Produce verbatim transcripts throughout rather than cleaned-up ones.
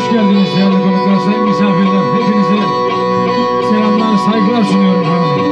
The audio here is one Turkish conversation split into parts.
hoş geldiniz değerli konuklar, sayın misafirler. Hepinize selamlar, saygılar sunuyorum efendim.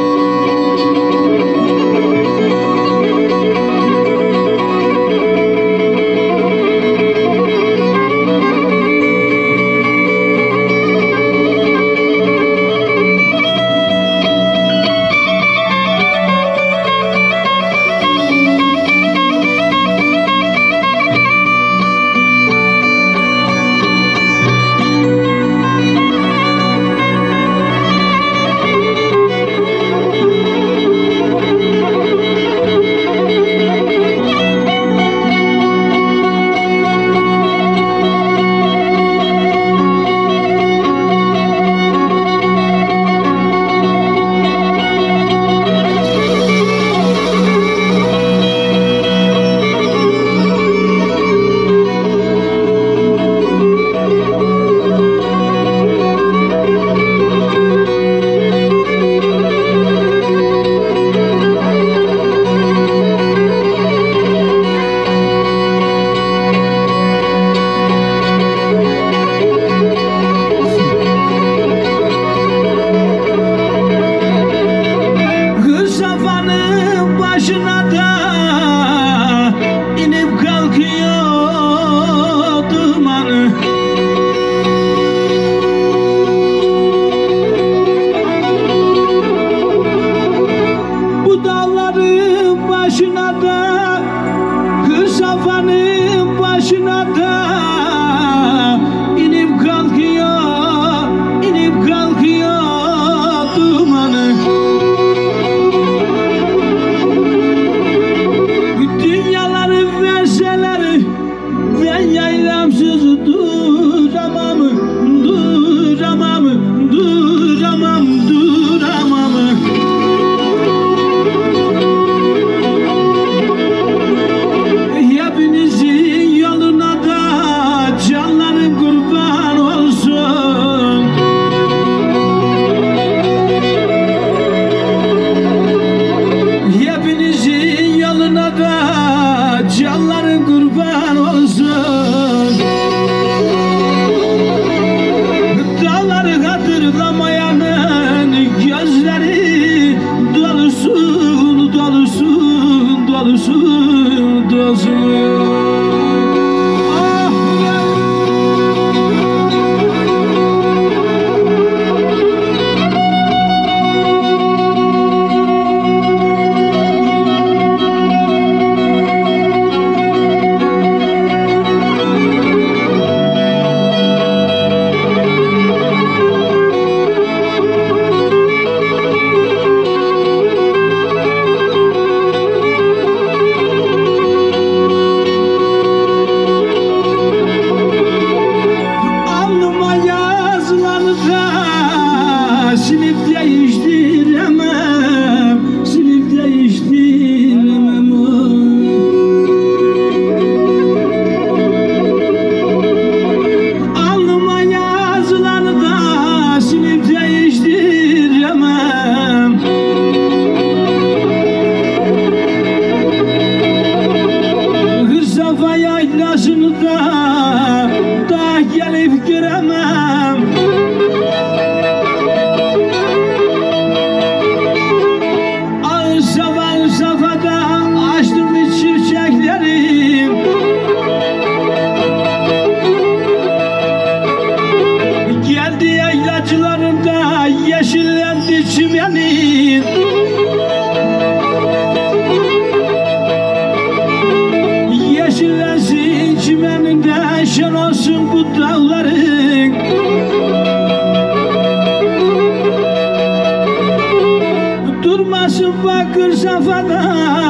Bakır safhada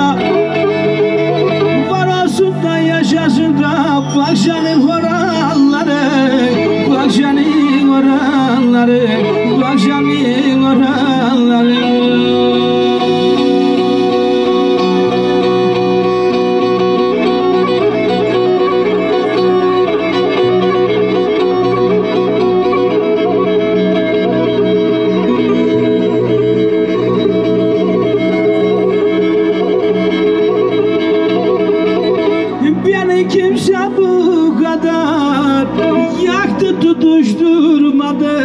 var olsun da yaşasın da Bakşan'ın oranları, Bakşan'ın oranları, Bakşan'ın oranları. Kimse kimse bu kadar yaktı tutuşturmadı.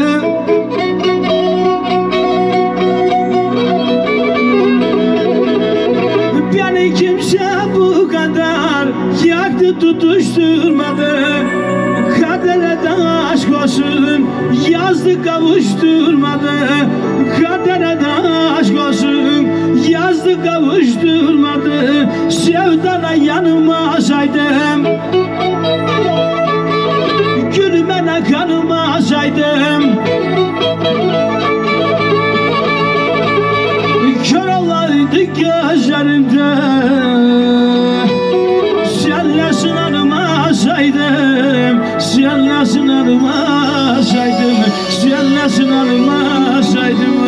Beni kimse bu kadar yaktı tutuşturmadı. Kadere de aşk olsun yazdı kavuşturmadı. Kadere de aşk olsun yazdı kavuşturmadı. Sevdana yanılmasaydım, gülmene kanılmasaydım, kör olaydı gözlerimde. Senle sınanmasaydım, senle sınanmasaydım, senle sınanmasaydım.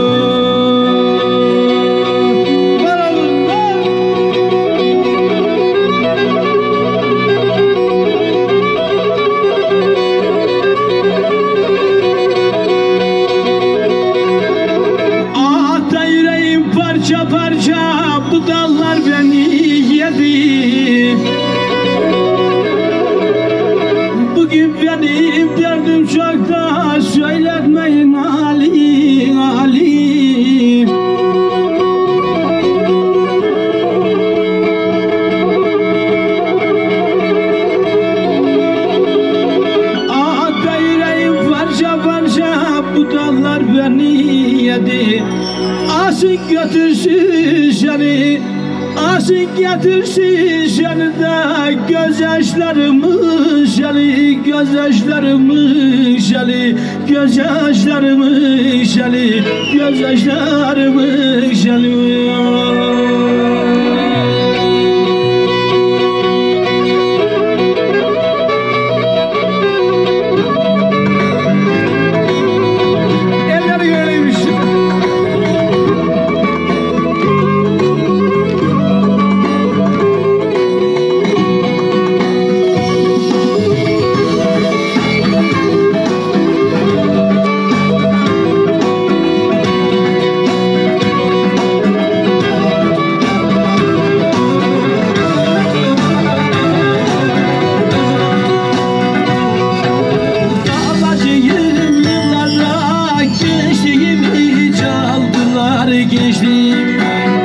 Parça parça bu dallar beni yedi. Bugün benim derdim çok da söyletmeyin Ali, Ali. Ata yüreğim parça parça bu dallar beni yedi. Asık götürsün seni, asık götürsün seni de gözyaşlarımı seni, gözyaşlarımı seni, gözyaşlarımı seni, gözyaşlarımı seni. Gençliğim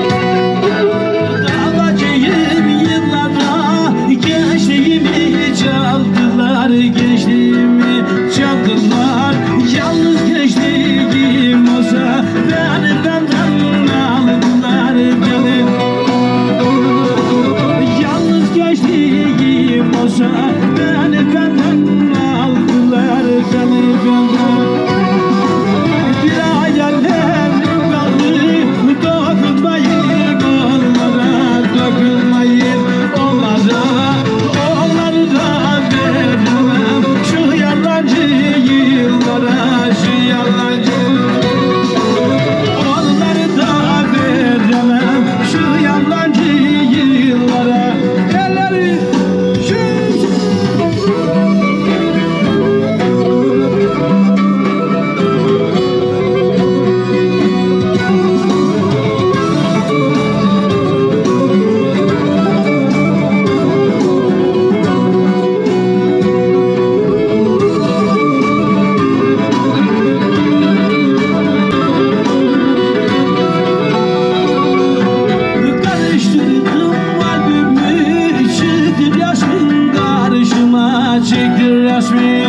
davacıyım yıllara, gençliğimi çaldılar, gençliğimi çaldılar. Yalnız gençliğim olsa beni benden aldılar beni. Yalnız gençliğim olsa beni benden aldılar beni, benden. Bir hayaller dokunmayın onlara, dokunmayın onlara, onları da veremem şu yalancı yıllara, şu yalancı. Onları da veremem şu yalancı yıllara. Elleri şu çekti resmi,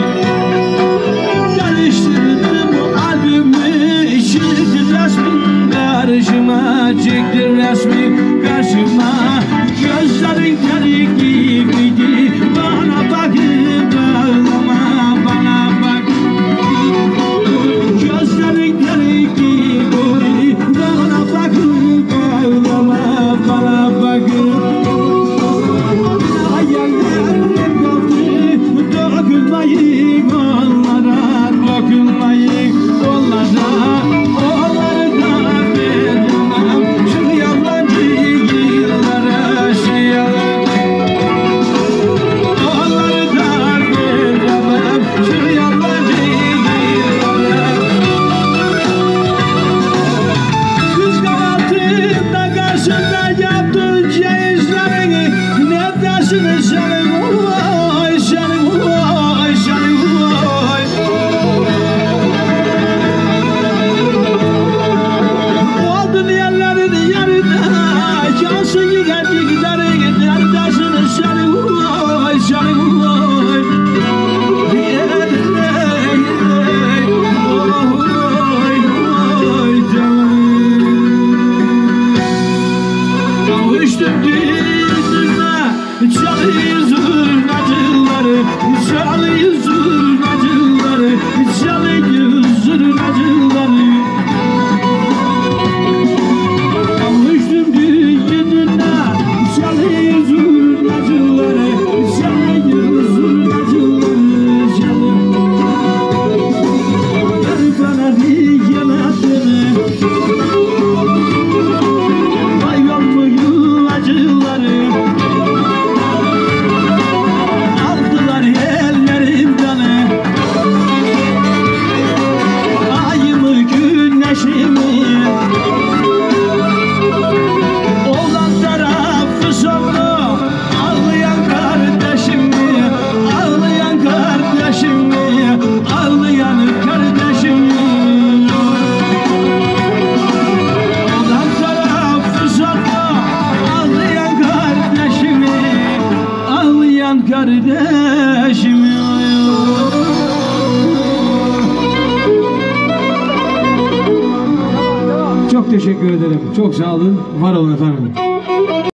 karıştırdım albümü, çekti resmi, karşıma çekti resmi, karşıma. Gözlerin kari gibiydi, bana bakıp ağlama, bana bak. Gözlerin kari gibiydi, bana bakıp ağlama, bana bakıp. Dokunmayın onlara, dokunmayın onlara, onları da veremem şu yalancı yıllara, şu yalancı. Onları da veremem şu yalancı yıllara. Rüzgar altında karşında yaptığın cehizlerini ne dersin sen? teşekkür ederim. Çok sağ olun. Var olun efendim.